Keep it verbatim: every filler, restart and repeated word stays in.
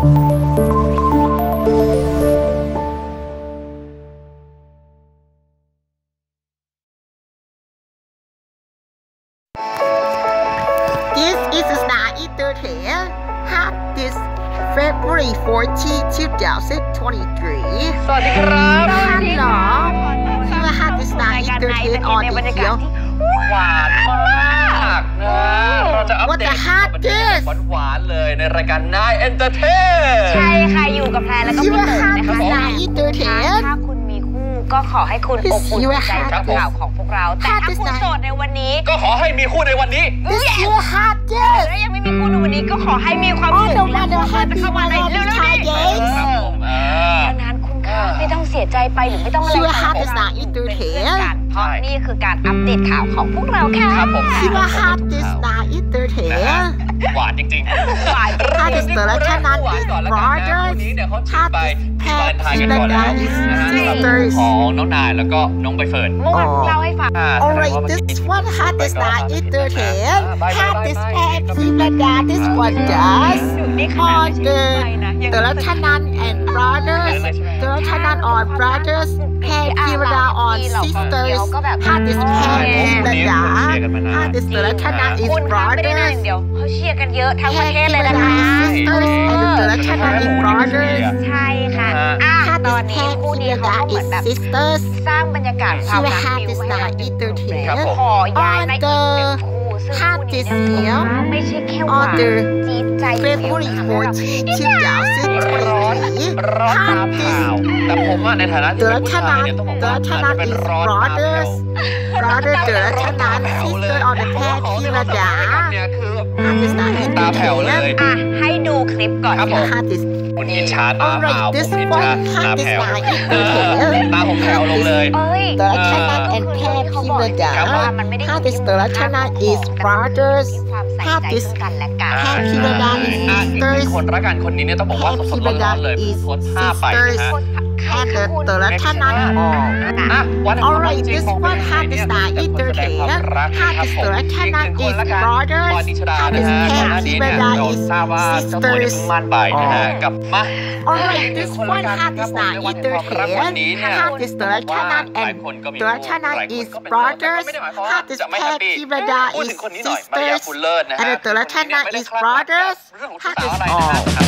This is a star entertainment hot this February fourteenth two thousand twenty-three สวัสดีครับฮัลโหลชื่อว่า Hot this star entertainment on อีเดียวหวานมากนะเราจะอัปเดตข่าวบันเทิงหวานๆเลยในรายการ ไนน์ Entertain ใช่ค่ะอยู่กับแพรแล้วก็พี่ตุ๋นนะคะ Star Entertainment ถ้าคุณมีคู่ก็ขอให้คุณอบอุ่นใจกับข่าวของพวกเราแต่ถ้าคุณโสดในวันนี้ก็ขอให้มีคู่ในวันนี้ This is hot และยังไม่มีคู่ในวันนี้ก็ขอให้มีความสุขและขอให้จะเข้ามาในเร็วๆนี้ครับผมดังนั้นคุณคะไม่ต้องเสียใจไปหรือไม่ต้องอะไรชื่อว่า Hot Star Entertainment เพราะนี่คือการอัปเดตข่าวของพวกเราค่ะครับผมชื่อว่า Hot Star Entertainment หวานจริงๆหวาน Hot Star และท่านั้น is brothers นี้เนี่ยเขาชื่อ Hot ไปแพที่วาเลนไทน์กันก่อนแล้ว is นะฮะ sisters ของน้องนายแล้วก็น้องใบเฟิร์นเมื่อวานเล่าให้ฟัง Alright, this one Hot Star Entertainment Hot this pair Kimada this one does นี่ขนาด on ไม่ใช่ the ไปนะ the Latanan and brothers the Latanan on brothers pair Kimada on sisters Hot this pair Kimada Hot this the Latanan is คุณคะไม่ได้นาน brothers เดียวเขาเชียร์กันเยอะทั้งประเทศเลยนะคะ sisters and the Latanan is brothers ใช่ค่ะอ่ะ Hot ตอน this นี้ pair คู่นี้เขาก็ Kimada เหมือน is แบบ sisters สร้างบรรยากาศความรัก Hot ฟิว this ให้ Star เรา Entertainment ขอย้ายมาอีกหนึ่งคู่ซึ่ง Hot คู่นี้ this เนี่ย year ไม่ใช่แค่หวาน on the จี๊ดใจ February fourteenth two thousand ร้อน twenty-three ร้อนตามข่าวแต่ผมอะในฐานะที่เป็นผู้ชายเนี่ยต้องบอกว่า The อาจจะเป็น Latanan is ร้อนตามแถว brothers brother The Latanan sister on the pair ของ Kimada เนี่ยคือ Hot this Star ตาแผ่วเลย Entertainment อ่ะให้ดูคลิปก่อนครับผม Hot this คุณอิจฉาตาเปล่า Alright ผม this อิจ one ฉา Hot ตา this แผ่ว Star เออ Entertainment ตาผมแผ่วลงเลยเอ้ย The Latanan and pair เขาบอก Kimada ว่ามันไม่ได้ Hot this The Latanan is brothers ความใส่ Hot ใจ this ซึ่งกันและกัน pair Kimada is อ่ะอีกหนึ่ง sisters คนรักกันคนนี้เนี่ยต้องบอกว่าสดๆร้อนๆเลยโพสต์ภาพไปนะฮะ and the The Latanan all อ่ะวันนี้ Alright, this one Hot Star Entertainment Hot Star Latanan is brothers ปอนิชดา Hot นะฮะ Star ก่อนหน้านี้เนี่ย Kimada เรา is ทราบว่าเจ้าตัวเนี่ย sisters เพิ่งมั่นไปนะฮะกับมา Alright, this one Hot Star วัน Entertainment นี้เนี่ย Hot Star Latanan หลาย and คนก็มี The Latanan is brothers Hot จะไม่แฮ Star ปปี้ Kimada พูด is ถึงคนนี้หน่อยมาริยา sisters คุณเลิศนะฮะ and The Latanan is brothers เรื่องของ Hot สาวอะไร Star นะฮะ